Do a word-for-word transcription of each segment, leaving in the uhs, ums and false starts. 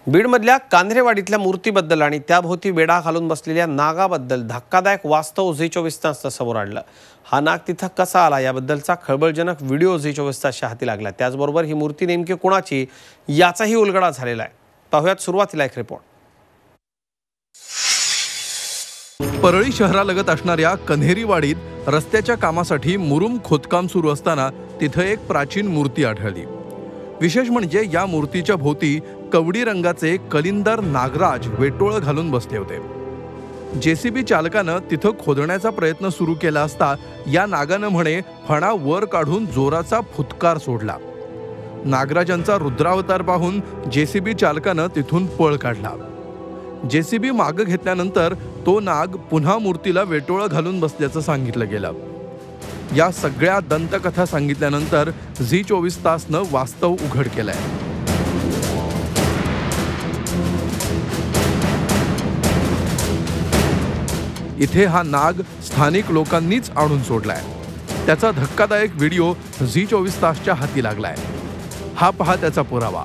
बीडमधल्या कान्हेवाडीतल्या मूर्तीबद्दल आणि त्याभोवती वेढा घालून बसलेल्या नागाबद्दल धक्कादायक वास्तव झी चोवीस तासनं समोर आणलं। हा नाग तिथं कसा आला याबद्दलचा खळबळजनक व्हिडिओ झी चोवीस तासच्या हाती लागला। त्याचबरोबर ही मूर्ती नेमकी कोणाची याचाही उलगडा झालेला आहे। पाहूयात सुरुवातीला एक रिपोर्ट। परळी शहरालगत असणाऱ्या कन्हेरीवाडीत रस्त्याच्या कामासाठी मुरुम खोदकाम सुरू असताना तिथं एक प्राचीन मूर्ती आढळली। विशेष म्हणजे या मूर्तीच्या भोवती कवडी रंगाचे कलिंदर नागराज वेटोळ घालून बसले होते। जेसीबी चालकानं तिथं खोदण्याचा प्रयत्न सुरू केला असता या नागानं म्हणे फणा वर काढून जोराचा फुटकार सोडला। नागराजांचा रुद्रावतार पाहून जेसीबी चालकानं तिथून पळ काढला। जेसीबी मागे घेतल्यानंतर तो नाग पुन्हा मूर्तीला वेटोळ घालून बसल्याचं सांगितलं गेलं। या सगळ्या दंतकथा सांगितल्यानंतर झी चोवीस तासनं वास्तव उघड केलंय। इथे हा नाग स्थानिक लोकांनीच आणून सोडलाय। त्याचा धक्कादायक व्हिडिओ झी चोवीस तासच्या हाती लागलाय। हा पहा त्याचा पुरावा।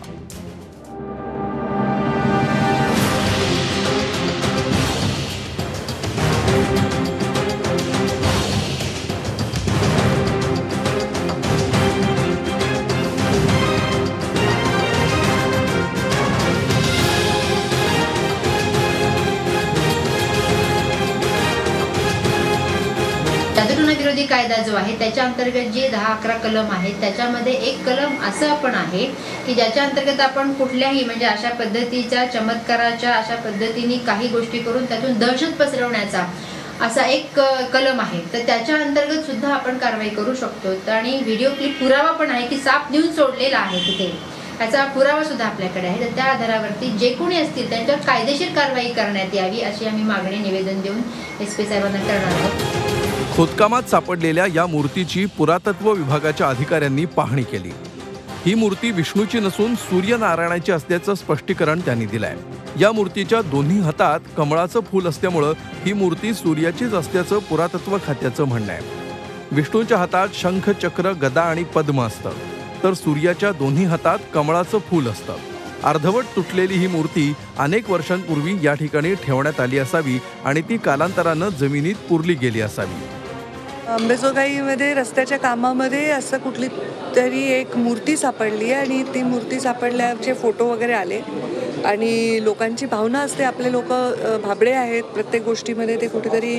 जादूटोणा विरोधी कायदा जो आहे त्याच्या अंतर्गत जे दहा अकरा कलम आहेत त्याच्यामध्ये एक कलम असं पण आहे की ज्याच्या अंतर्गत आपण कुठल्याही म्हणजे अशा पद्धतीच्या चमत्काराच्या अशा पद्धतीने काही गोष्टी करून त्यातून दहशत पसरवण्याचा असा एक कलम आहे। तर त्याच्या अंतर्गत सुद्धा आपण कारवाई करू शकतो। आणि व्हिडिओ क्लिप पुरावा पण आहे की साप नेऊन सोडलेला आहे तिथे, त्याचा पुरावा सुद्धा आपल्याकडे आहे। तर त्या आधारावरती जे कोणी असतील त्यांच्यावर कायदेशीर कारवाई करण्यात यावी अशी आम्ही मागणी निवेदन देऊन एस पी साहेबांना करणार आहोत। खोदकामात सापडलेल्या या मूर्तीची पुरातत्व विभागाच्या अधिकाऱ्यांनी पाहणी केली। ही मूर्ती विष्णूची नसून सूर्यनारायणाची असल्याचं स्पष्टीकरण त्यांनी दिलंय। या मूर्तीच्या दोन्ही हातात कमळाचं फूल असल्यामुळं ही मूर्ती सूर्याचीच असल्याचं पुरातत्व खात्याचं म्हणणं आहे। विष्णूच्या हातात शंख, चक्र, गदा आणि पद्म असतं, तर सूर्याच्या दोन्ही हातात कमळाचं फूल असतं। अर्धवट तुटलेली ही मूर्ती अनेक वर्षांपूर्वी या ठिकाणी ठेवण्यात आली असावी आणि ती कालांतरानं जमिनीत पुरली गेली असावी। अंबेजोगाईमध्ये रस्त्याच्या कामामध्ये असं कुठली तरी एक मूर्ती सापडली आणि ती मूर्ती सापडल्याचे फोटो वगैरे आले आणि लोकांची भावना असते, आपले लोक भाबडे आहेत, प्रत्येक गोष्टीमध्ये ते कुठेतरी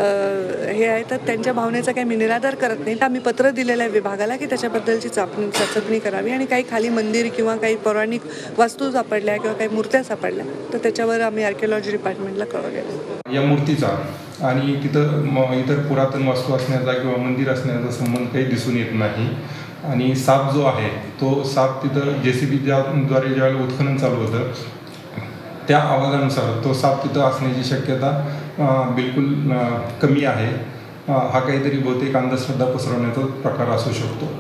हे आहे, तर त्यांच्या भावनेचा काही मी निराधार करत नाही। आम्ही पत्र दिलेलं आहे विभागाला की त्याच्याबद्दलची चाचणी चाचपणी करावी आणि काही खाली मंदिर किंवा काही पौराणिक वस्तू सापडल्या किंवा काही मूर्त्या सापडल्या तर त्याच्यावर आम्ही आर्किओलॉजी डिपार्टमेंटला कळवलेलं। या मूर्तीचा आणि तिथं इतर पुरातन वस्तू असण्याचा किंवा मंदिर असण्याचा संबंध काही दिसून येत नाही। आणि साप जो आहे तो साप तिथं जेसीबीच्या द्वारे ज्यावेळेला उत्खनन चालू होतं त्या आवाजानुसार तो साप तिथं असण्याची शक्यता बिलकुल कमी आहे। हा काहीतरी बहुतेक अंधश्रद्धा पसरवण्याचा प्रकार असू शकतो।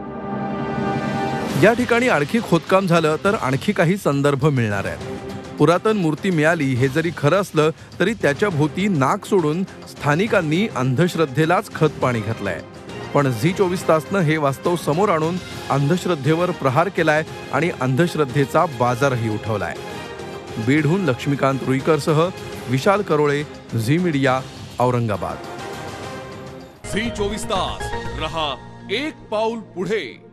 या ठिकाणी आणखी खोदकाम झालं तर आणखी काही संदर्भ मिळणार आहेत। पुरातन मूर्ती मिळाली हे जरी खरं असलं तरी त्याच्या भोवती नाक सोडून स्थानिकांनी अंधश्रद्धेलाच खत पाणी घातलंय। पण झी चोवीस तासनं हे वास्तव समोर आणून अंधश्रद्धेवर प्रहार केलाय आणि अंधश्रद्धेचा बाजारही उठवलाय। बीडहून लक्ष्मीकांत रुईकरसह विशाल करोळे, झी मीडिया, औरंगाबाद। झी चोवीस तास रहा एक पाऊल पुढे।